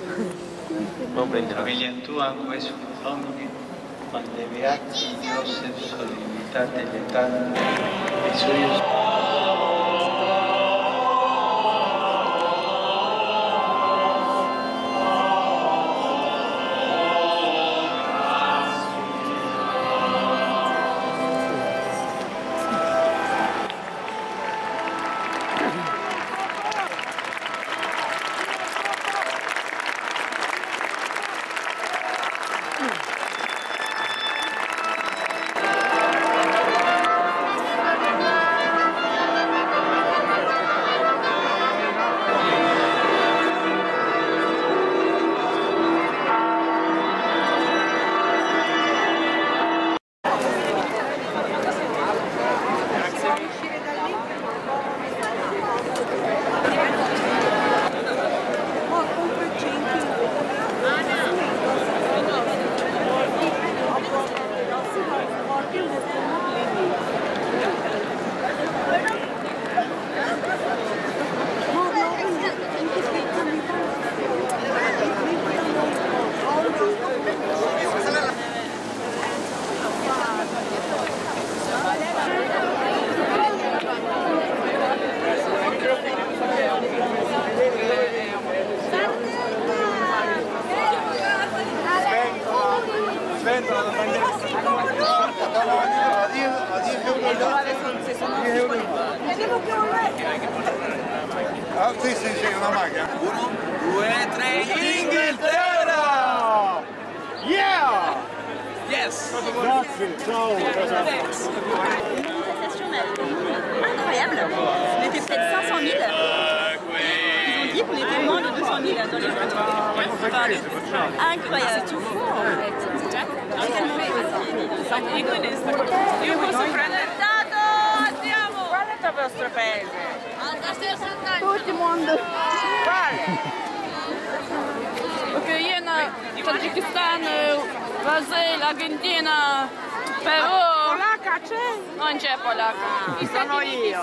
Famiglia tua, questo domini, quando beati Joseph, solidaritate l'età, i suoi. Ah, sì, una macchina. 1, 2, 3, Inghilterra! Yeah! Yes! Grazie, ciao! Une manifestation incroyable. On était peut-être 500 000. Ils ont dit qu'on était moins de 200 000 dans les journaux. Incroyable. C'est tout fou en fait. Io posso prendere dato, andiamo! Qual è il vostro paese? Tutto il mondo. Quale? Ucraina, Tagikistan, Brasil, Argentina, Perù. Polacca c'è? Non c'è polacca. Chi sono io?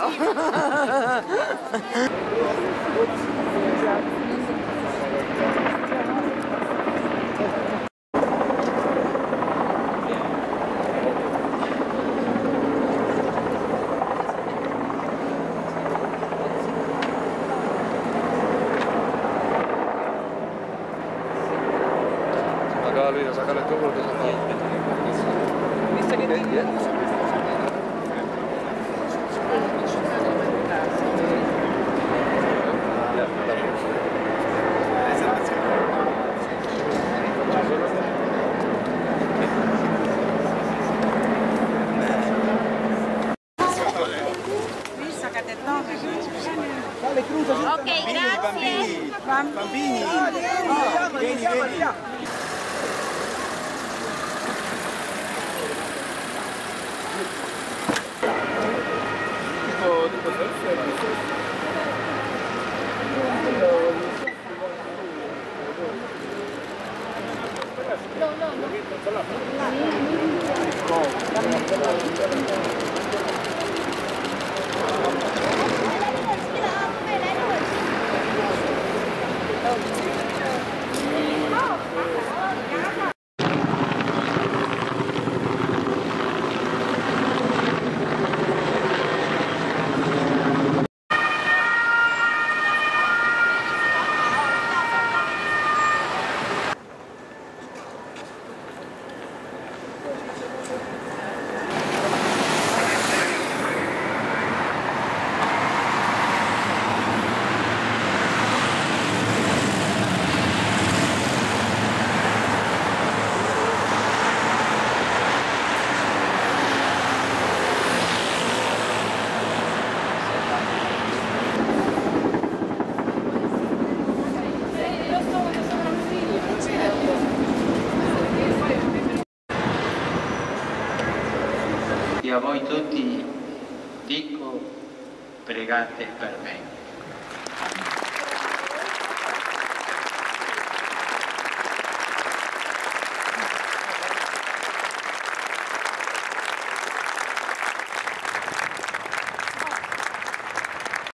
Magari da sacare tutto quello che si fa. Visto che Ok, grazie. Bambini! Vieni, vieni! E a voi tutti dico, pregate per me.